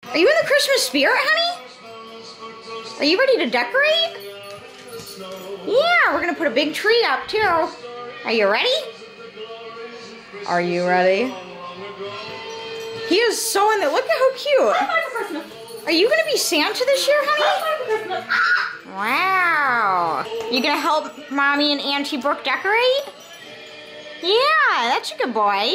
Are you in the Christmas spirit, honey? Are you ready to decorate? Yeah, we're gonna put a big tree up too. Are you ready? Are you ready? He is so in there. Look at how cute. Are you gonna be Santa this year, honey? Wow. You gonna help Mommy and Auntie Brooke decorate? Yeah, that's a good boy.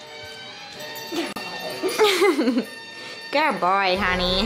Good boy, honey.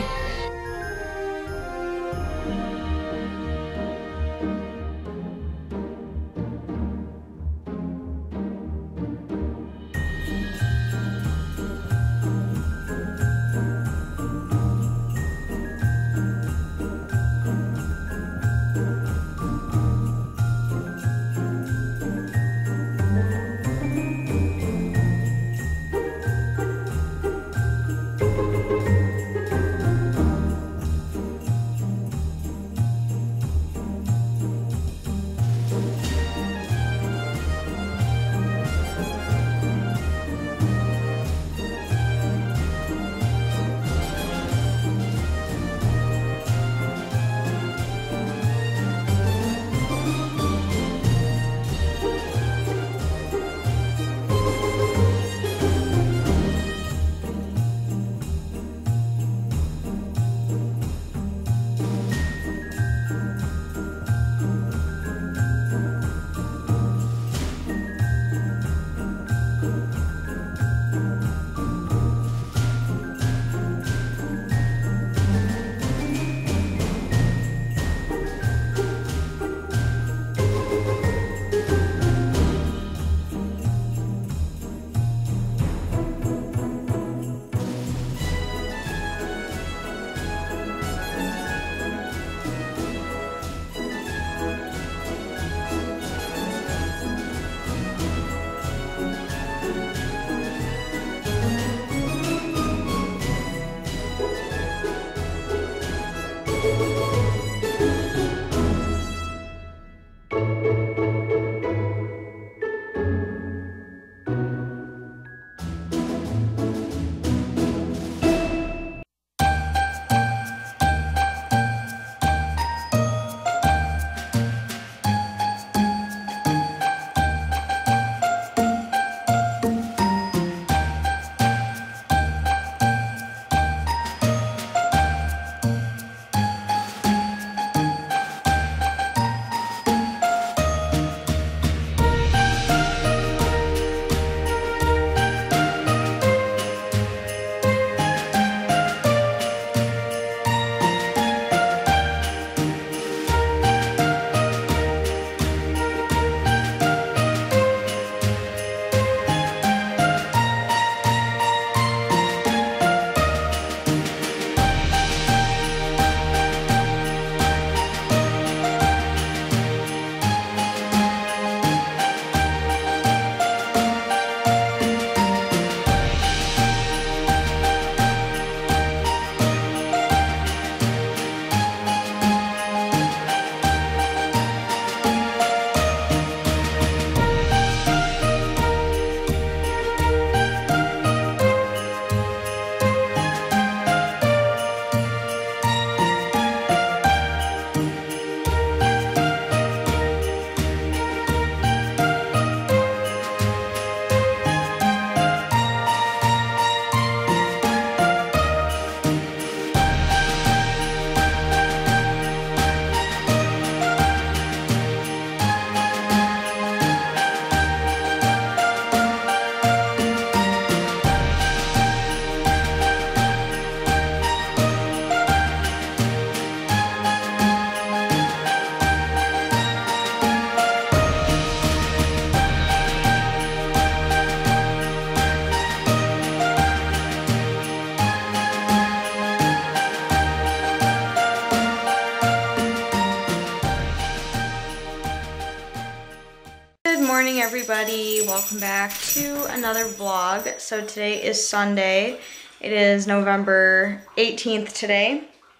Morning everybody, welcome back to another vlog. So today is Sunday. It is November 18th today.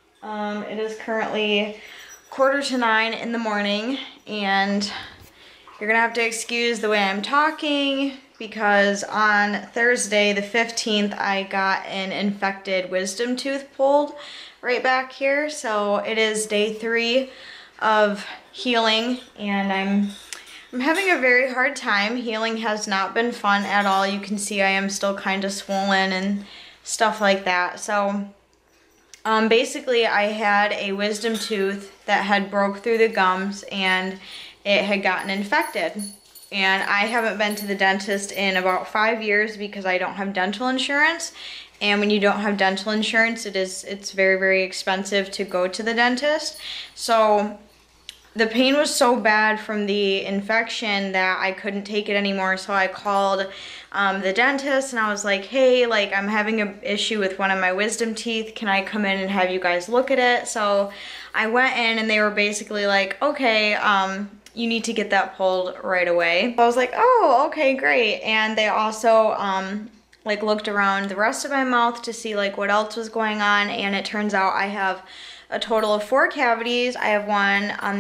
It is currently 8:45 in the morning, and you're gonna have to excuse the way I'm talking because on Thursday the 15th I got an infected wisdom tooth pulled right back here. So it is day 3 of healing, and I'm having a very hard time. Healing has not been fun at all. You can see I am still kind of swollen and stuff like that. So basically I had a wisdom tooth that had broke through the gums and it had gotten infected. And I haven't been to the dentist in about 5 years because I don't have dental insurance. And when you don't have dental insurance, it's very, very expensive to go to the dentist. So the pain was so bad from the infection that I couldn't take it anymore. So I called the dentist and I was like, hey, like I'm having an issue with one of my wisdom teeth. Can I come in and have you guys look at it? So I went in and they were basically like, okay, you need to get that pulled right away. I was like, oh, okay, great. And they also like looked around the rest of my mouth to see like what else was going on. And it turns out I have a total of 4 cavities. I have one on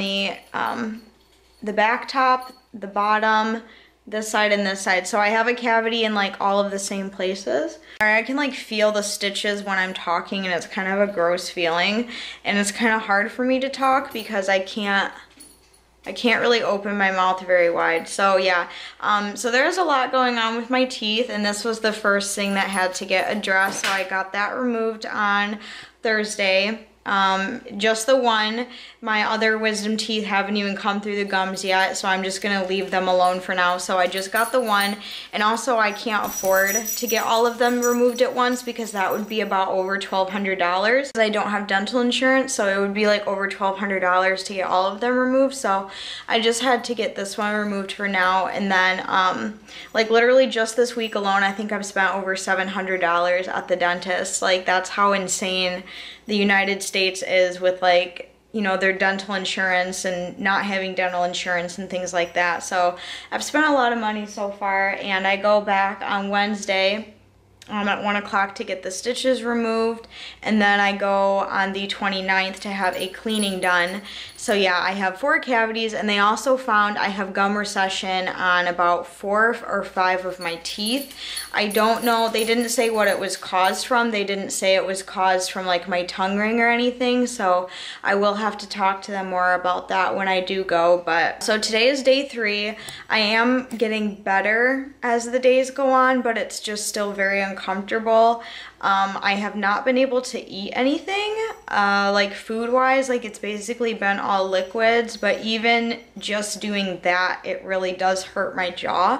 the back top, the bottom, this side, and this side. So I have a cavity in like all of the same places. I can like feel the stitches when I'm talking, and it's kind of a gross feeling. And it's kind of hard for me to talk because I can't really open my mouth very wide. So yeah, so there's a lot going on with my teeth, and this was the first thing that had to get addressed. So I got that removed on Thursday. Just the one. My other wisdom teeth haven't even come through the gums yet, so I'm just gonna leave them alone for now. So I just got the one, and also I can't afford to get all of them removed at once because that would be about over $1,200. I don't have dental insurance, so it would be like over $1,200 to get all of them removed. So I just had to get this one removed for now, and then like literally just this week alone, I think I've spent over $700 at the dentist. Like that's how insane the United States is with like, you know, their dental insurance and not having dental insurance and things like that. So I've spent a lot of money so far, and I go back on Wednesday at 1 o'clock to get the stitches removed, and then I go on the 29th to have a cleaning done. So yeah, I have 4 cavities, and they also found I have gum recession on about 4 or 5 of my teeth. I don't know, they didn't say what it was caused from. They didn't say it was caused from like my tongue ring or anything, so I will have to talk to them more about that when I do go. But so today is day 3. I am getting better as the days go on, but it's just still very uncomfortable. I have not been able to eat anything like food-wise. Like it's basically been all liquids, but even just doing that, it really does hurt my jaw.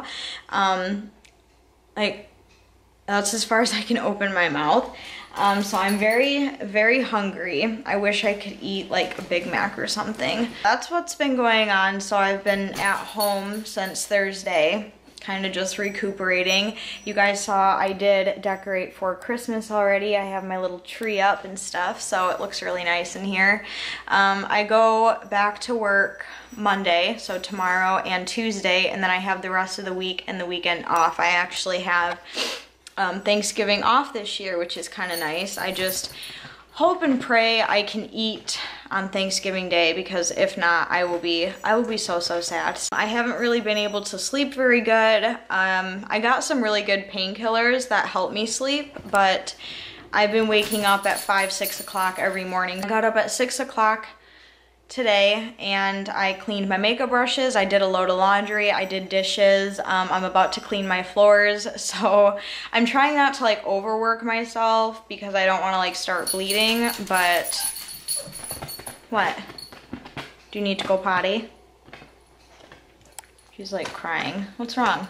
Like that's as far as I can open my mouth. So I'm very, very hungry. I wish I could eat like a Big Mac or something. That's what's been going on. So I've been at home since Thursday, kind of just recuperating. You guys saw I did decorate for Christmas already. I have my little tree up and stuff, so it looks really nice in here. I go back to work Monday, so tomorrow and Tuesday, and then I have the rest of the week and the weekend off. I actually have Thanksgiving off this year, which is kind of nice. I just hope and pray I can eat on Thanksgiving Day, because if not, I will be so sad. I haven't really been able to sleep very good. I got some really good painkillers that help me sleep, but I've been waking up at 5, 6 o'clock every morning. I got up at 6 o'clock today and I cleaned my makeup brushes. I did a load of laundry. I did dishes. I'm about to clean my floors. So I'm trying not to like overwork myself because I don't want to like start bleeding, but what? Do you need to go potty? She's like crying. What's wrong?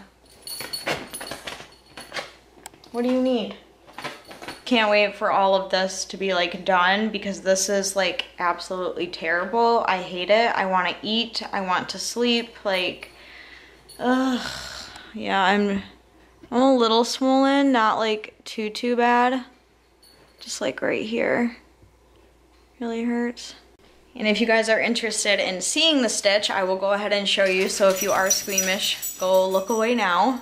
What do you need? Can't wait for all of this to be like done because this is like absolutely terrible. I hate it. I want to eat. I want to sleep. Like, ugh. Yeah, I'm a little swollen, not like too bad. Just like right here. Really hurts. And if you guys are interested in seeing the stitch, I will go ahead and show you. So if you are squeamish, go look away now.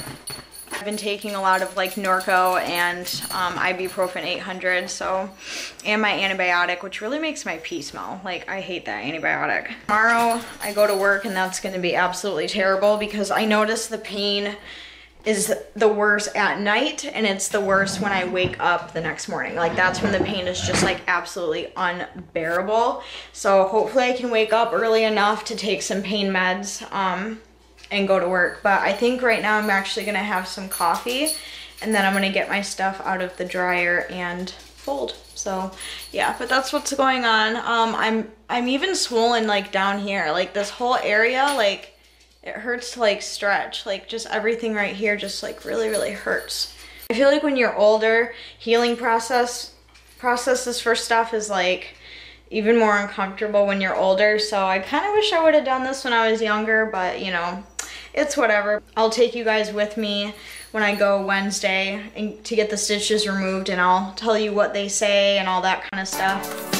I've been taking a lot of like Norco and ibuprofen 800, so and my antibiotic, which really makes my pee smell. Like, I hate that antibiotic. Tomorrow I go to work and that's gonna be absolutely terrible because I notice the pain is the worst at night and it's the worst when I wake up the next morning. Like, that's when the pain is just like absolutely unbearable. So hopefully I can wake up early enough to take some pain meds and go to work. But I think right now I'm actually gonna have some coffee and then I'm gonna get my stuff out of the dryer and fold. So yeah, but that's what's going on. I'm even swollen like down here, like this whole area, like it hurts to like stretch, like just everything right here just like really hurts. I feel like when you're older, healing processes for stuff is like even more uncomfortable when you're older. So I kind of wish I would have done this when I was younger, but you know, it's whatever. I'll take you guys with me when I go Wednesday and to get the stitches removed, and I'll tell you what they say and all that kind of stuff.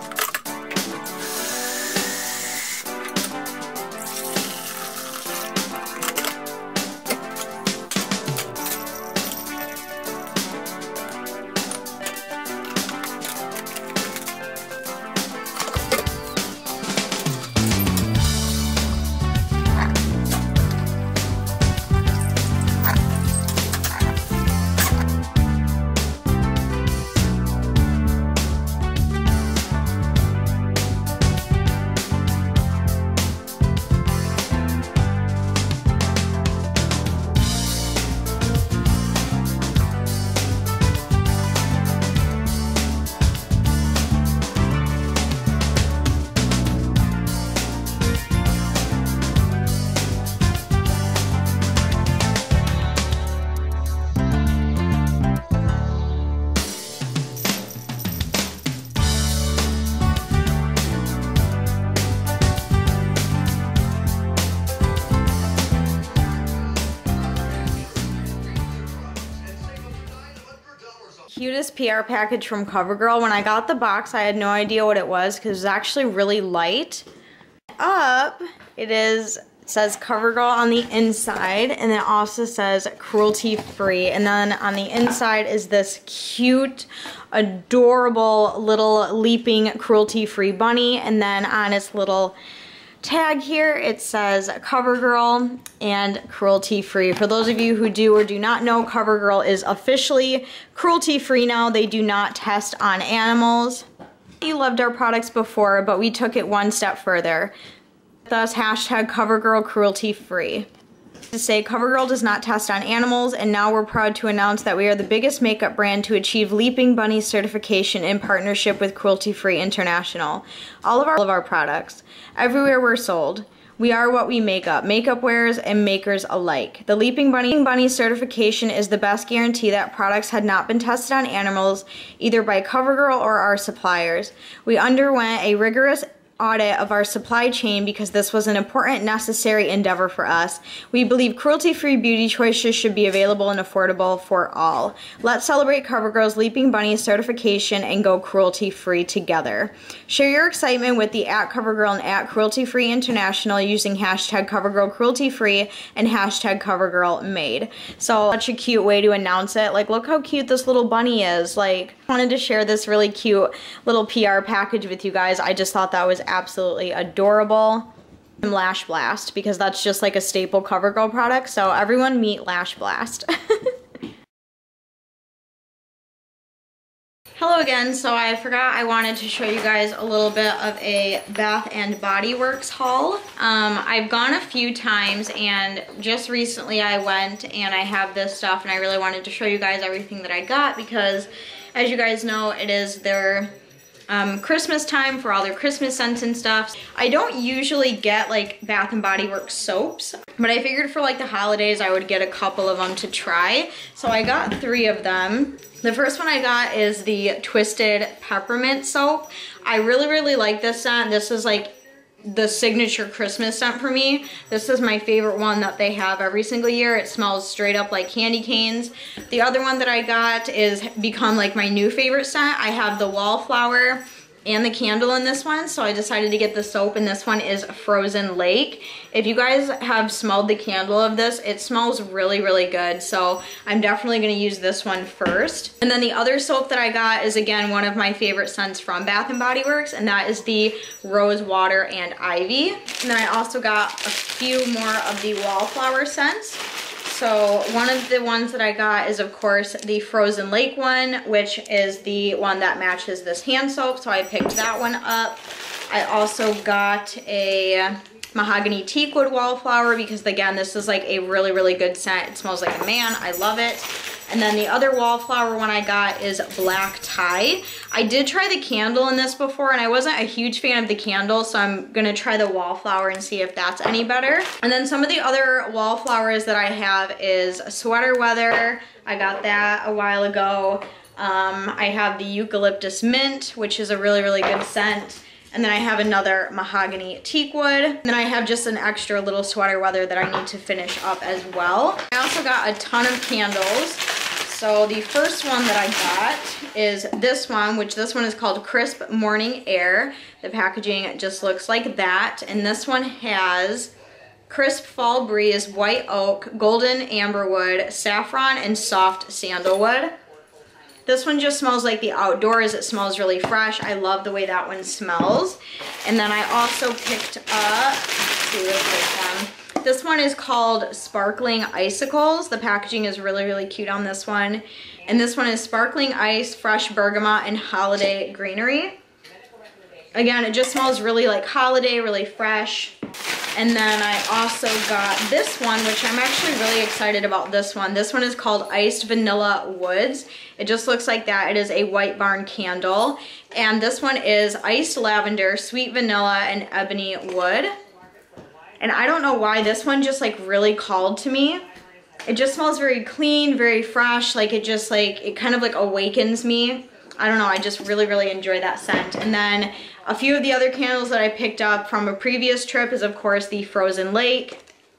Cutest PR package from CoverGirl. When I got the box, I had no idea what it was because it's actually really light. It says CoverGirl on the inside, and it also says cruelty free. And then on the inside is this cute, adorable little leaping cruelty free bunny. And then on its little tag here, it says CoverGirl and cruelty free. For those of you who do or do not know, CoverGirl is officially cruelty free now. They do not test on animals. We loved our products before, but we took it one step further. Thus, hashtag CoverGirl cruelty free. To say CoverGirl does not test on animals, and now we're proud to announce that we are the biggest makeup brand to achieve Leaping Bunny certification in partnership with Cruelty Free International. All of our products, everywhere we're sold. We are what we make up, makeup wearers and makers alike. The Leaping Bunny certification is the best guarantee that products had not been tested on animals, either by CoverGirl or our suppliers. We underwent a rigorous audit of our supply chain because this was an important, necessary endeavor for us. We believe cruelty-free beauty choices should be available and affordable for all. Let's celebrate CoverGirl's Leaping Bunny certification and go cruelty-free together. Share your excitement with the @CoverGirl and @CrueltyFree International using hashtag CoverGirl cruelty-free and hashtag CoverGirl made. So such a cute way to announce it. Like, look how cute this little bunny is. Like, I wanted to share this really cute little PR package with you guys. I just thought that was absolutely adorable. And Lash Blast, because that's just like a staple CoverGirl product. So everyone meet Lash Blast. Hello again. So I forgot I wanted to show you guys a little bit of a Bath and Body Works haul. I've gone a few times, and just recently I went and I have this stuff, and I really wanted to show you guys everything that I got because, as you guys know, it is their Christmas time for all their Christmas scents and stuff. I don't usually get like Bath and Body Works soaps, but I figured for like the holidays I would get a couple of them to try. So I got 3 of them. The first one I got is the Twisted Peppermint soap. I really like this scent. This is like the signature Christmas scent for me. This is my favorite one that they have every single year. It smells straight up like candy canes. The other one that I got is become like my new favorite scent. I have the Wallflower and the candle in this one, so I decided to get the soap, and this one is Frozen Lake. If you guys have smelled the candle of this, it smells really, really good, so I'm definitely gonna use this one first. And then the other soap that I got is, again, one of my favorite scents from Bath & Body Works, and that is the Rose Water and Ivy. And then I also got a few more of the Wallflower scents. So one of the ones that I got is, of course, the Frozen Lake one, which is the one that matches this hand soap, so I picked that one up. I also got a Mahogany Teakwood Wallflower because, again, this is like a really, really good scent. It smells like a man. I love it. And then the other Wallflower one I got is Black Tie. I did try the candle in this before, and I wasn't a huge fan of the candle, so I'm gonna try the Wallflower and see if that's any better. And then some of the other Wallflowers that I have is Sweater Weather. I got that a while ago. I have the Eucalyptus Mint, which is a really, really good scent. And then I have another Mahogany Teakwood. And then I have just an extra little Sweater Weather that I need to finish up as well. I also got a ton of candles. So the first one that I got is this one, which this one is called Crisp Morning Air. The packaging just looks like that. And this one has Crisp Fall Breeze, White Oak, Golden Amberwood, Saffron, and Soft Sandalwood. This one just smells like the outdoors. It smells really fresh. I love the way that one smells. And then I also picked up, let's see, where's this one? This one is called Sparkling Icicles. The packaging is really, really cute on this one. And this one is Sparkling Ice, Fresh Bergamot, and Holiday Greenery. Again, it just smells really like holiday, really fresh. And then I also got this one, which I'm actually really excited about this one. This one is called Iced Vanilla Woods. It just looks like that. It is a White Barn candle. And this one is Iced Lavender, Sweet Vanilla, and Ebony Wood. And I don't know why this one just like really called to me. It just smells very clean, very fresh. Like it just like, it kind of like awakens me. I don't know, I just really, really enjoy that scent. And then a few of the other candles that I picked up from a previous trip is, of course, the Frozen Lake.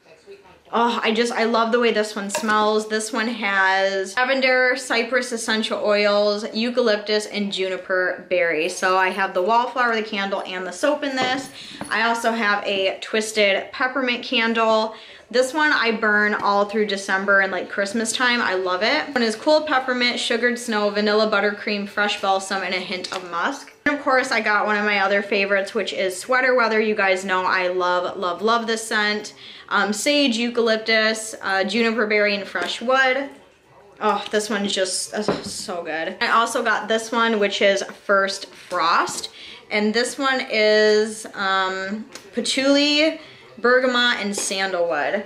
Oh, I love the way this one smells. This one has lavender, cypress essential oils, eucalyptus, and juniper berry. So I have the Wallflower, the candle, and the soap in this. I also have a Twisted Peppermint candle. This one I burn all through December and like Christmas time. I love it. This one is Cool Peppermint, Sugared Snow, Vanilla Buttercream, Fresh Balsam, and a hint of musk. And of course I got one of my other favorites, which is Sweater Weather. You guys know I love, love, love this scent. Sage, eucalyptus, juniper berry, and fresh wood. Oh, this one's just so good. I also got this one, which is First Frost. And this one is patchouli, bergamot, and sandalwood.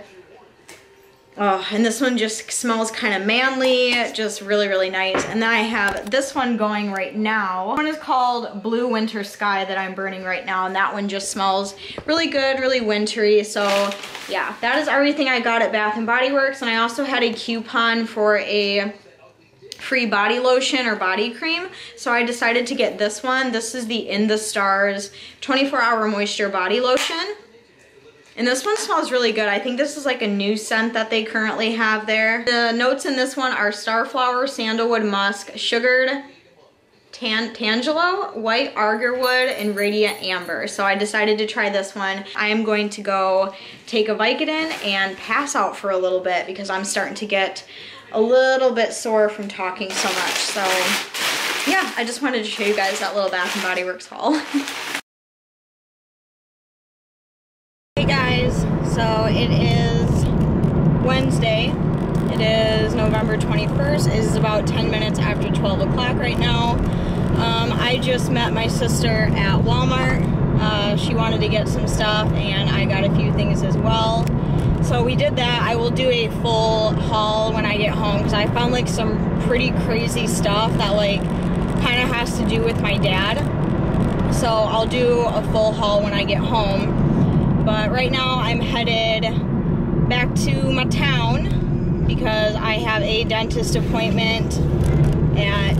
Oh, and this one just smells kind of manly, just really, really nice. And then I have this one going right now. This one is called Blue Winter Sky that I'm burning right now, and that one just smells really good, really wintry. So yeah, that is everything I got at Bath & Body Works. And I also had a coupon for a free body lotion or body cream, so I decided to get this one. This is the In the Stars 24-Hour Moisture Body Lotion. And this one smells really good. I think this is like a new scent that they currently have there. The notes in this one are Starflower, Sandalwood Musk, Sugared Tangelo, White Agarwood, and Radiant Amber. So I decided to try this one. I am going to go take a Vicodin and pass out for a little bit because I'm starting to get a little bit sore from talking so much. So yeah, I just wanted to show you guys that little Bath & Body Works haul. Hey guys, so it is Wednesday. It is November 21st. It is about 10 minutes after 12 o'clock right now. I just met my sister at Walmart. She wanted to get some stuff and I got a few things as well. So we did that. I will do a full haul when I get home because I found like some pretty crazy stuff that like kind of has to do with my dad. So I'll do a full haul when I get home. But right now I'm headed back to my town because I have a dentist appointment at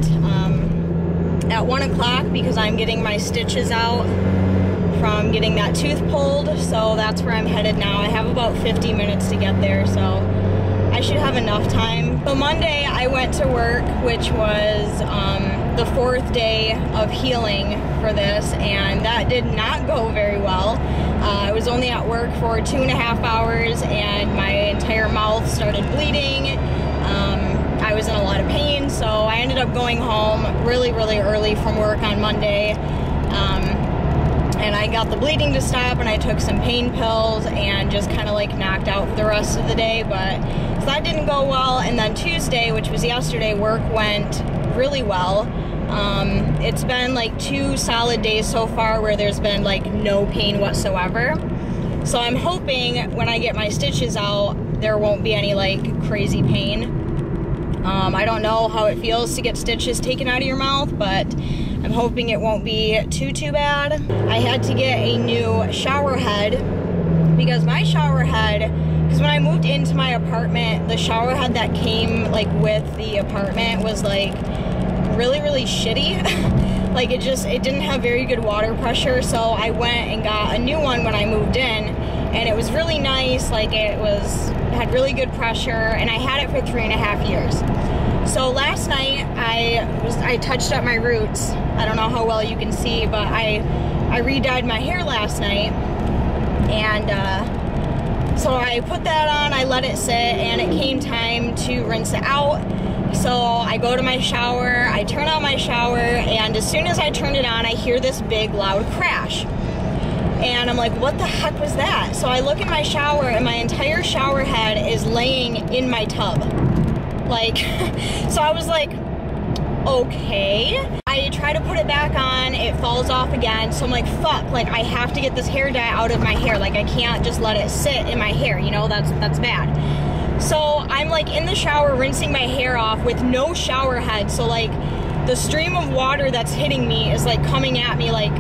1 o'clock because I'm getting my stitches out from getting that tooth pulled. So that's where I'm headed now. I have about 50 minutes to get there, so I should have enough time. So Monday I went to work, which was the 4th day of healing for this, and that did not go very well. I was only at work for 2.5 hours, and my entire mouth started bleeding. I was in a lot of pain, so I ended up going home really early from work on Monday. And I got the bleeding to stop, and I took some pain pills and just kind of like knocked out for the rest of the day, but so that didn't go well. And then Tuesday, which was yesterday, work went really well. It's been like 2 solid days so far where there's been like no pain whatsoever. So I'm hoping when I get my stitches out, there won't be any like crazy pain. I don't know how it feels to get stitches taken out of your mouth, but I'm hoping it won't be too bad. I had to get a new shower head because my shower head, because when I moved into my apartment, the shower head that came like with the apartment was like really shitty. Like it didn't have very good water pressure, so I went and got a new one when I moved in, and it was really nice. Like it had really good pressure, and I had it for 3.5 years. So last night I touched up my roots. I don't know how well you can see, but I re-dyed my hair last night, and so I put that on, I let it sit, and it came time to rinse it out. So I go to my shower, I turn on my shower, and as soon as I turn it on, I hear this big loud crash. And I'm like, what the heck was that? So I look in my shower, and my entire shower head is laying in my tub. Like, so I was like, okay. I try to put it back on, it falls off again, so I'm like, fuck, like I have to get this hair dye out of my hair. Like I can't just let it sit in my hair, you know, that's bad. So I'm like in the shower rinsing my hair off with no shower head, so like the stream of water that's hitting me is like coming at me like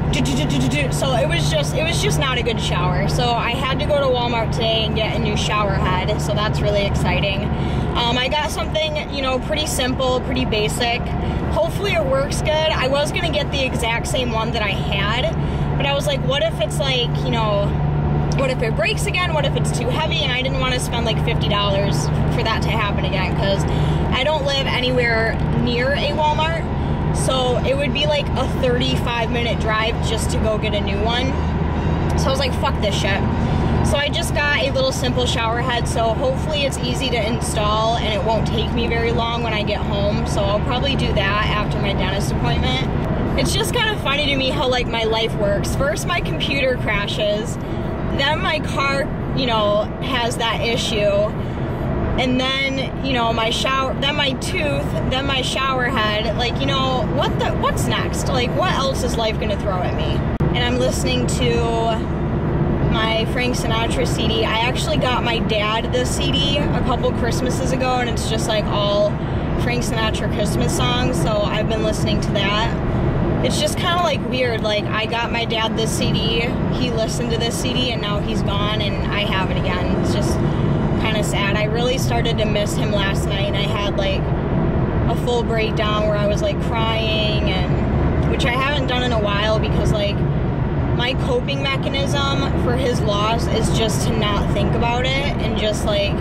so it was just not a good shower. So I had to go to Walmart today and get a new shower head, so that's really exciting. I got something, you know, pretty simple, pretty basic. Hopefully it works good. I was gonna get the exact same one that I had, but I was like, what if it's like, you know, what if it breaks again? What if it's too heavy? And I didn't want to spend like $50 for that to happen again, because I don't live anywhere near a Walmart. So it would be like a 35-minute drive just to go get a new one. So I was like, fuck this shit. So I just got a little simple shower head, so hopefully it's easy to install and it won't take me very long when I get home. So I'll probably do that after my dentist appointment. It's just kind of funny to me how like my life works. First my computer crashes, then my car, you know, has that issue. And then, you know, my shower, then my tooth, then my shower head. Like, you know, what's next? Like, what else is life gonna throw at me? And I'm listening to my Frank Sinatra CD. I actually got my dad the CD a couple Christmases ago, and it's just like all Frank Sinatra Christmas songs, so I've been listening to that. It's just kind of like weird. Like, I got my dad this CD, he listened to this CD, and now he's gone, and I have it again. It's just kind of sad. I really started to miss him last night, and I had like a full breakdown where I was like crying, and which I haven't done in a while, because like my coping mechanism for his loss is just to not think about it and just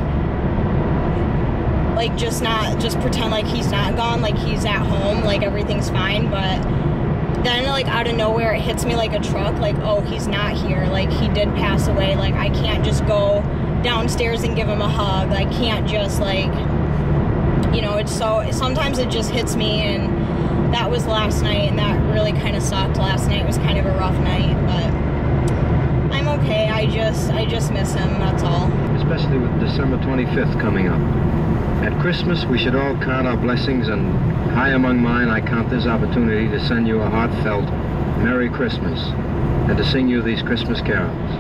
just pretend like he's not gone, like he's at home, like everything's fine. But then like out of nowhere it hits me like a truck, like, oh, he's not here, like he did pass away. Like I can't just go downstairs and give him a hug. I can't just like, you know, it's so, sometimes it just hits me, and that was last night, and that really kind of sucked. Last night was kind of a rough night, but I'm okay. I just miss him, that's all. Especially with December 25th coming up. At Christmas, we should all count our blessings, and high among mine, I count this opportunity to send you a heartfelt Merry Christmas and to sing you these Christmas carols.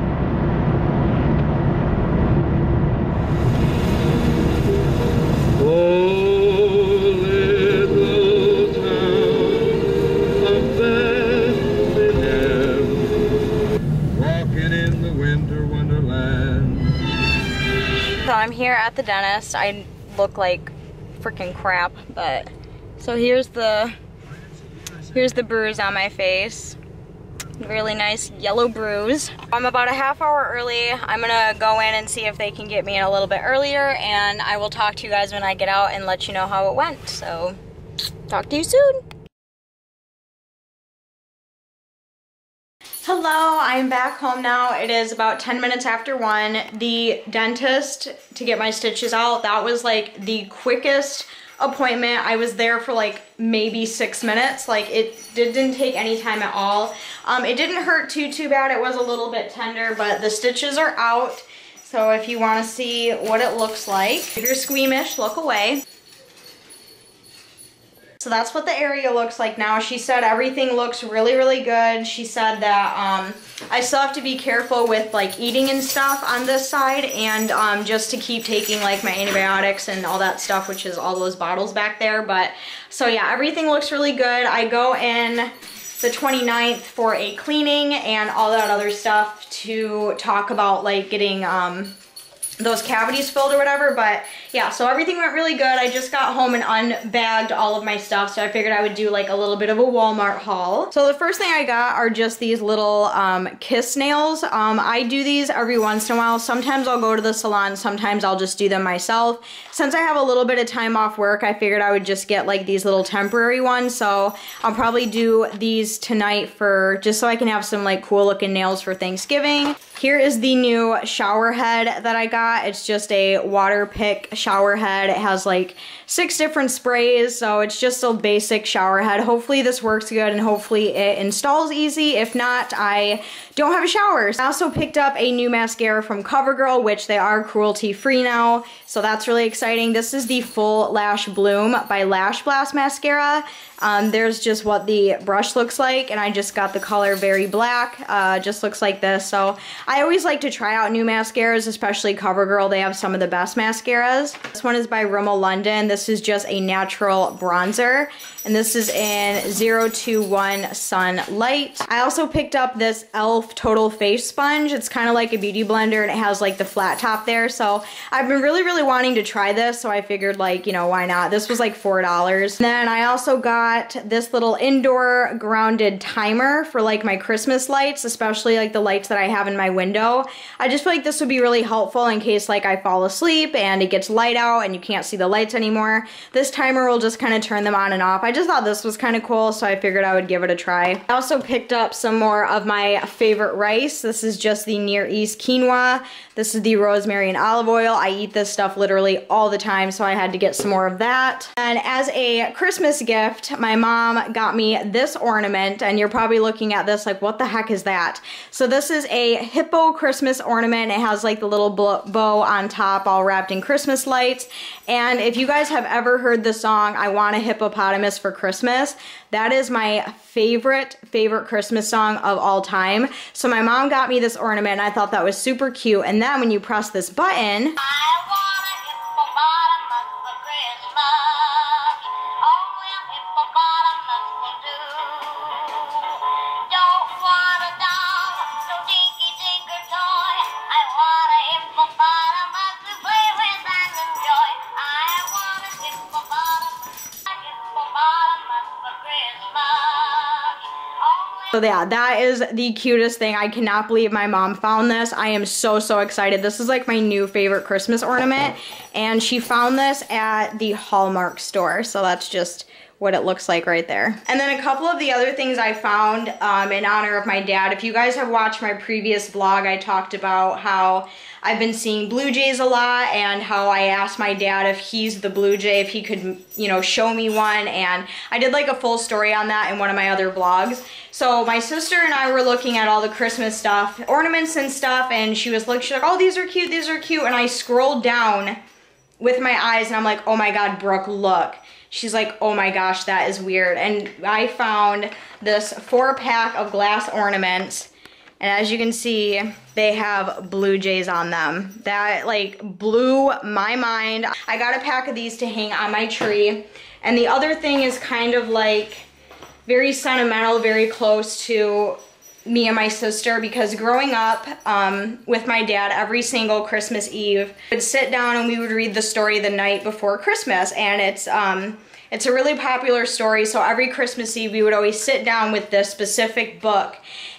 So I'm here at the dentist. I look like freaking crap, but so here's the bruise on my face. Really nice yellow bruise. I'm about a half hour early. I'm gonna go in and see if they can get me in a little bit earlier, and I will talk to you guys when I get out and let you know how it went. So talk to you soon. Hello, I'm back home now. It is about 10 minutes after 1. The dentist to get my stitches out, that was like the quickest appointment. I was there for like maybe 6 minutes. Like it didn't take any time at all. It didn't hurt too bad. It was a little bit tender, but the stitches are out. So if you want to see what it looks like, if you're squeamish, look away. So that's what the area looks like now. She said everything looks really good. She said that I still have to be careful with like eating and stuff on this side, and just to keep taking like my antibiotics and all that stuff, which is all those bottles back there. But so yeah, everything looks really good. I go in the 29th for a cleaning and all that other stuff to talk about like getting those cavities filled or whatever. But yeah, so everything went really good. I just got home and unbagged all of my stuff, so I figured I would do like a little bit of a Walmart haul. So the first thing I got are just these little kiss nails. I do these every once in a while. Sometimes I'll go to the salon, sometimes I'll just do them myself. Since I have a little bit of time off work, I figured I would just get like these little temporary ones, so I'll probably do these tonight for just so I can have some like cool looking nails for Thanksgiving. Here is the new shower head that I got. It's just a Waterpik shower head. It has like 6 different sprays, so it's just a basic shower head. Hopefully this works good and hopefully it installs easy. If not, I don't have a shower. I also picked up a new mascara from CoverGirl, which they are cruelty free now, so that's really exciting. This is the Full Lash Bloom by Lash Blast mascara. There's just what the brush looks like, and I just got the color Very Black. Just looks like this. So I always like to try out new mascaras, especially CoverGirl. They have some of the best mascaras. This one is by Rimmel London. This is just a natural bronzer, and this is in 021 Sun Light. I also picked up this e.l.f. Total Face Sponge. It's kind of like a beauty blender, and it has like the flat top there. So I've been really wanting to try this, so I figured like, you know, why not? This was like $4. And then I also got this little indoor grounded timer for like my Christmas lights, especially like the lights that I have in my window. I just feel like this would be really helpful in case like I fall asleep and it gets light out and you can't see the lights anymore. This timer will just kind of turn them on and off. I just thought this was kind of cool, so I figured I would give it a try. I also picked up some more of my favorite rice. This is just the Near East quinoa. This is the rosemary and olive oil. I eat this stuff literally all the time, so I had to get some more of that. And as a Christmas gift, my mom got me this ornament, and you're probably looking at this like, what the heck is that? So this is a hippo Christmas ornament. It has like the little bow on top all wrapped in Christmas lights. And if you guys have ever heard the song, I Want a Hippopotamus for Christmas, that is my favorite Christmas song of all time. So my mom got me this ornament, and I thought that was super cute. And then when you press this button, so yeah, that is the cutest thing. I cannot believe my mom found this. I am so excited. This is like my new favorite Christmas ornament, and she found this at the Hallmark store. So that's just what it looks like right there. And then a couple of the other things I found in honor of my dad. If you guys have watched my previous vlog, I talked about how I've been seeing blue jays a lot, and how I asked my dad if he's the blue jay, if he could, you know, show me one. And I did like a full story on that in one of my other vlogs. So my sister and I were looking at all the Christmas stuff, ornaments and stuff, and she's like, oh, these are cute, and I scrolled down with my eyes, and I'm like, oh my God, Brooke, look. She's like, oh my gosh, that is weird. And I found this 4-pack of glass ornaments, and as you can see, they have blue jays on them. That like blew my mind. I got a pack of these to hang on my tree. And the other thing is kind of like very sentimental, very close to me and my sister, because growing up with my dad, every single Christmas Eve, we would sit down and we would read the story the night before Christmas. And it's a really popular story, so every Christmas Eve we would always sit down with this specific book.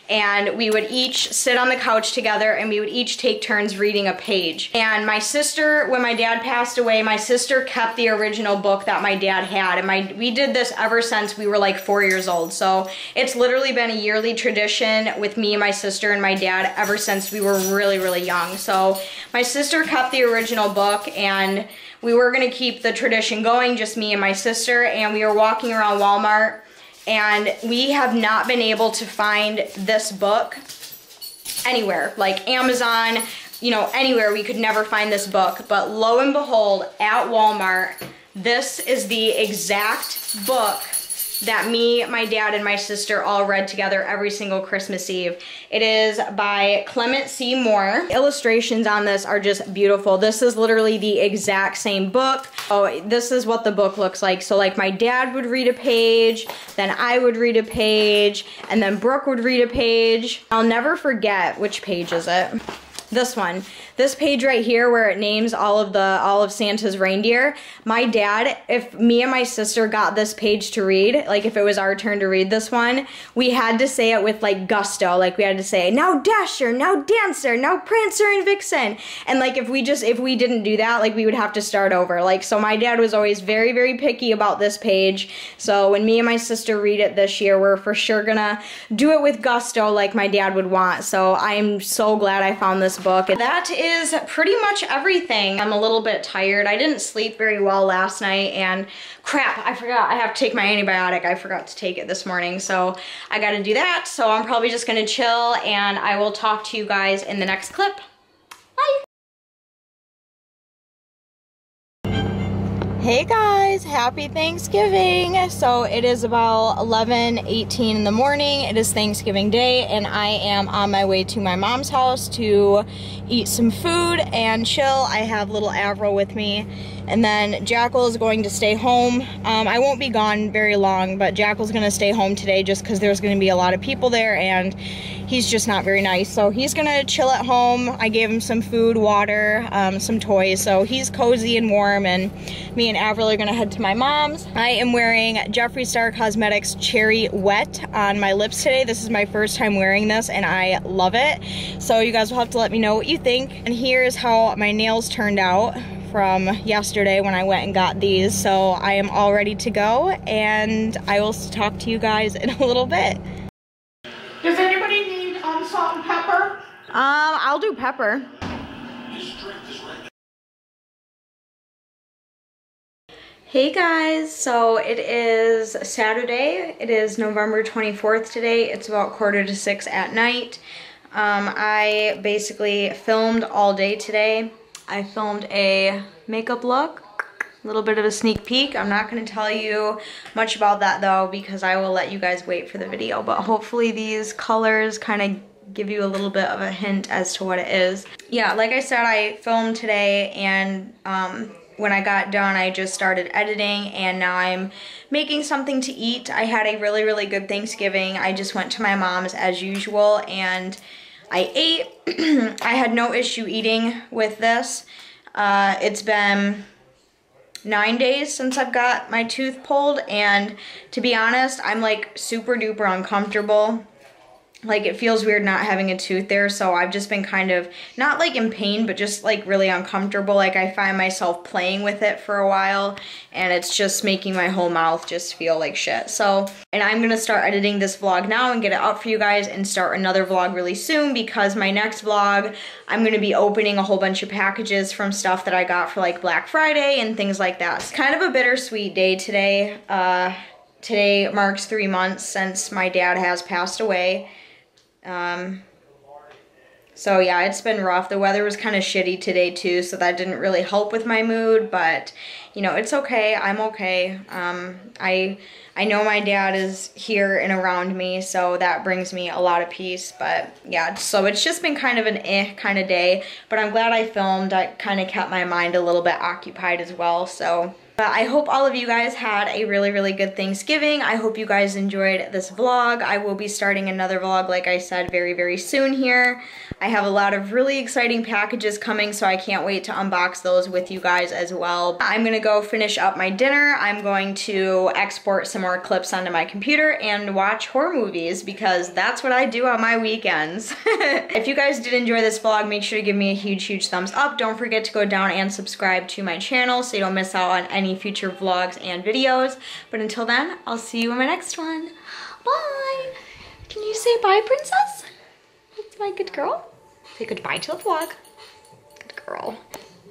and we would each sit on the couch together and we would each take turns reading a page. And my sister, when my dad passed away, my sister kept the original book that my dad had, and we did this ever since we were like 4 years old. So it's literally been a yearly tradition with me, my sister, and my dad ever since we were really, really young. So my sister kept the original book, and we were gonna keep the tradition going, just me and my sister, and we were walking around Walmart, and we have not been able to find this book anywhere, like Amazon, you know, anywhere. We could never find this book, but lo and behold, at Walmart, this is the exact book that me, my dad, and my sister all read together every single Christmas Eve. It is by Clement C. Moore. Illustrations on this are just beautiful. This is literally the exact same book. Oh, this is what the book looks like. So like my dad would read a page, then I would read a page, and then Brooke would read a page. I'll never forget, which page is it? This one. This page right here where it names all of Santa's reindeer. My dad, if me and my sister got this page to read, like if it was our turn to read this one, we had to say it with like gusto. Like we had to say, now Dasher, now Dancer, now Prancer and Vixen. And like if we didn't do that, like we would have to start over. Like, so my dad was always very, very picky about this page. So when me and my sister read it this year, we're for sure gonna do it with gusto like my dad would want. So I'm so glad I found this book. And that is pretty much everything. I'm a little bit tired. I didn't sleep very well last night, and crap, I forgot. I have to take my antibiotic. I forgot to take it this morning, so I gotta do that. So I'm probably just gonna chill, and I will talk to you guys in the next clip. Bye. Hey guys, happy Thanksgiving. So it is about 11:18 in the morning. It is Thanksgiving Day, and I am on my way to my mom's house to eat some food and chill. I have little Avril with me, and then Jackal is going to stay home. I won't be gone very long, but Jackal's gonna stay home today just because there's gonna be a lot of people there, and he's just not very nice. So he's gonna chill at home. I gave him some food, water, some toys, so he's cozy and warm, and me and Avril are gonna head to my mom's. I am wearing Jeffree Star Cosmetics Cherry Wet on my lips today. This is my first time wearing this, and I love it. So you guys will have to let me know what you think. And here's how my nails turned out from yesterday when I went and got these. So I am all ready to go, and I will talk to you guys in a little bit. Does anybody need salt and pepper? I'll do pepper. Hey guys, so it is Saturday. It is November 24th today. It's about 5:45 at night. I basically filmed all day today. I filmed a makeup look, a little bit of a sneak peek. I'm not going to tell you much about that though, because I will let you guys wait for the video, but hopefully these colors kind of give you a little bit of a hint as to what it is. Yeah, like I said, I filmed today, and when I got done, I just started editing, and now I'm making something to eat. I had a really, really good Thanksgiving. I just went to my mom's as usual, and I ate. I had no issue eating with this. It's been 9 days since I've got my tooth pulled, and to be honest, I'm like super duper uncomfortable. Like, it feels weird not having a tooth there, so I've just been kind of, not like in pain, but just like really uncomfortable. Like, I find myself playing with it for a while, and it's just making my whole mouth just feel like shit. So, and I'm gonna start editing this vlog now and get it up for you guys and start another vlog really soon, because my next vlog, I'm gonna be opening a whole bunch of packages from stuff that I got for like Black Friday and things like that. It's kind of a bittersweet day today. Today marks 3 months since my dad has passed away. So yeah, it's been rough. The weather was kind of shitty today too, so that didn't really help with my mood, but you know, it's okay. I'm okay. I know my dad is here and around me, so that brings me a lot of peace. But yeah, so it's just been kind of an kind of day, but I'm glad I filmed. I kind of kept my mind a little bit occupied as well. So But I hope all of you guys had a really, really good Thanksgiving. I hope you guys enjoyed this vlog. I will be starting another vlog, like I said, very, very soon here. I have a lot of really exciting packages coming, so I can't wait to unbox those with you guys as well. I'm gonna go finish up my dinner. I'm going to export some more clips onto my computer and watch horror movies because that's what I do on my weekends. If you guys did enjoy this vlog, make sure to give me a huge, huge thumbs up. Don't forget to go down and subscribe to my channel so you don't miss out on any future vlogs and videos. But until then, I'll see you in my next one. Bye! Can you say bye, princess? That's my good girl. Say goodbye to the vlog. Good girl.